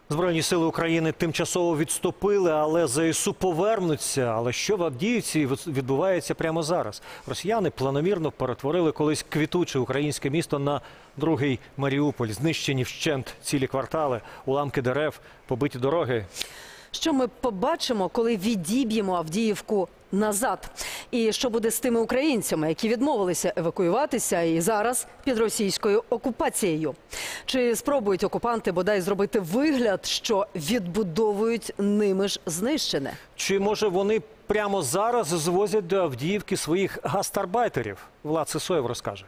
Збройні сили України тимчасово відступили, але ЗСУ повернуться. Але що в Авдіївці відбувається прямо зараз? Росіяни планомірно перетворили колись квітуче українське місто на другий Маріуполь. Знищені вщент цілі квартали, уламки дерев, побиті дороги. Що ми побачимо, коли відіб'ємо Авдіївку назад? І що буде з тими українцями, які відмовилися евакуюватися і зараз під російською окупацією? Чи спробують окупанти бодай зробити вигляд, що відбудовують ними ж знищене? Чи, може, вони прямо зараз звозять до Авдіївки своїх гастарбайтерів? Влад Сисоєв розкаже.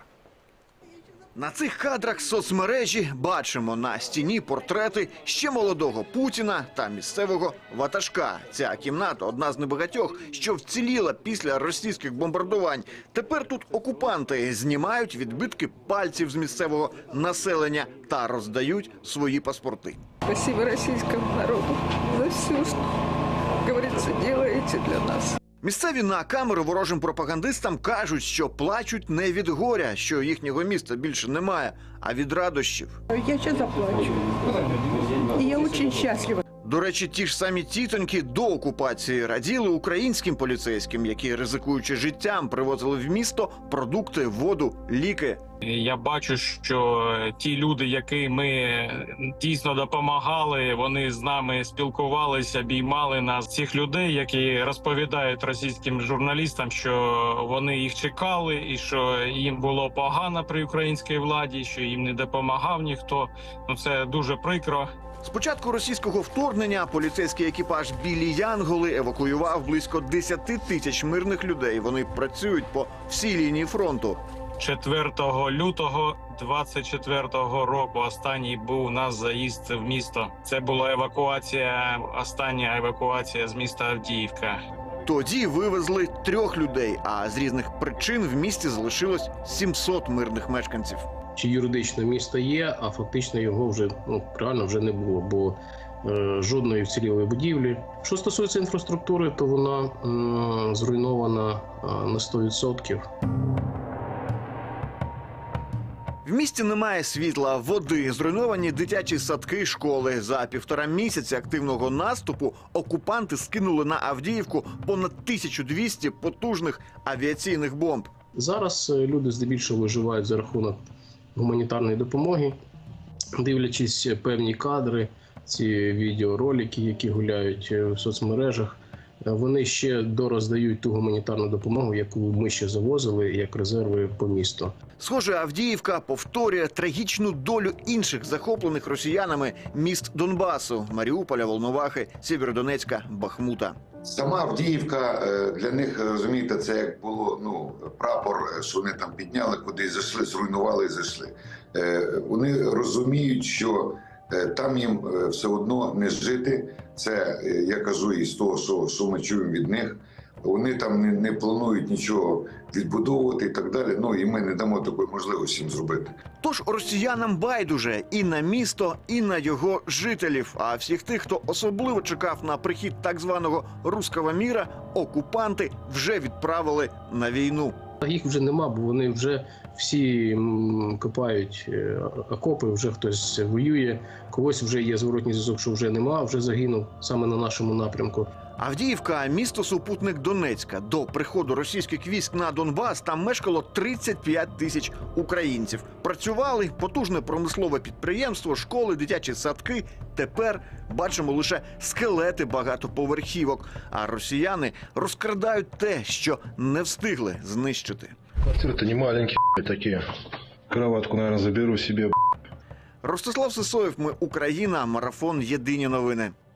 На цих кадрах соцмережі бачимо на стіні портрети ще молодого Путіна та місцевого ватажка. Ця кімната – одна з небагатьох, що вціліла після російських бомбардувань. Тепер тут окупанти знімають відбитки пальців з місцевого населення та роздають свої паспорти. Спасибо российскому народу за все, что, говорится, делаете для нас. Місцеві на камеру ворожим пропагандистам кажуть, що плачуть не від горя, що їхнього міста більше немає, а від радощів. Я сейчас заплачу. И я очень счастлива. До речі, ті ж самі тітоньки до окупації раділи українським поліцейським, які, ризикуючи життям, привозили в місто продукти, воду, ліки. Я бачу, що ті люди, які ми дійсно допомагали, вони з нами спілкувалися, обіймали нас. Цих людей, які розповідають російським журналістам, що вони їх чекали і що їм було погано при українській владі, що їм не допомагав ніхто. Це дуже прикро. З початку російського вторгнення поліцейський екіпаж «Білі Янголи» евакуював близько 10 тисяч мирних людей. Вони працюють по всій лінії фронту. 4 лютого 24-го року останній був у нас заїзд в місто. Це була остання евакуація з міста Авдіївка. Тоді вивезли 3 людей, а з різних причин в місті залишилось 700 мирних мешканців. Чи юридично місто є, а фактично його вже реально вже не було, бо жодної вцілілої будівлі. Що стосується інфраструктури, то вона зруйнована на 100%. В місті немає світла, води, зруйновані дитячі садки, школи. За 1,5 місяця активного наступу окупанти скинули на Авдіївку понад 1200 потужних авіаційних бомб. Зараз люди здебільшого виживають за рахунок гуманітарної допомоги, дивлячись певні кадри, ці відеоролики, які гуляють в соцмережах. Вони ще дороздають ту гуманітарну допомогу, яку ми ще завозили, як резерви по місту. Схоже, Авдіївка повторює трагічну долю інших захоплених росіянами міст Донбасу – Маріуполя, Волновахи, Сєвєродонецька, Бахмута. Сама Авдіївка для них, розумієте, це як було прапор, що вони там підняли, кудись зайшли, зруйнували і зайшли. Вони розуміють, що там їм все одно не жити. Це, я кажу, із того, що ми чуємо від них. Вони там не планують нічого відбудовувати і так далі. І ми не дамо такої можливості їм зробити. Тож росіянам байдуже і на місто, і на його жителів. А всіх тих, хто особливо чекав на прихід так званого «русского міра», окупанти вже відправили на війну. Їх вже нема, бо вони вже всі копають окопи, вже хтось воює, когось вже є зворотній зв'язок, що вже нема, вже загинув саме на нашому напрямку. Авдіївка – місто-супутник Донецька. До приходу російських військ на Донбас там мешкало 35 тисяч українців. Працювали потужне промислове підприємство, школи, дитячі садки. Тепер бачимо лише скелети багатоповерхівок. А росіяни розкрадають те, що не встигли знищити. Квартиры-то не маленькие такие. Кроватку, наверное, заберу себе. Ростислав Сисоєв, ми Україна, марафон «Єдині новини».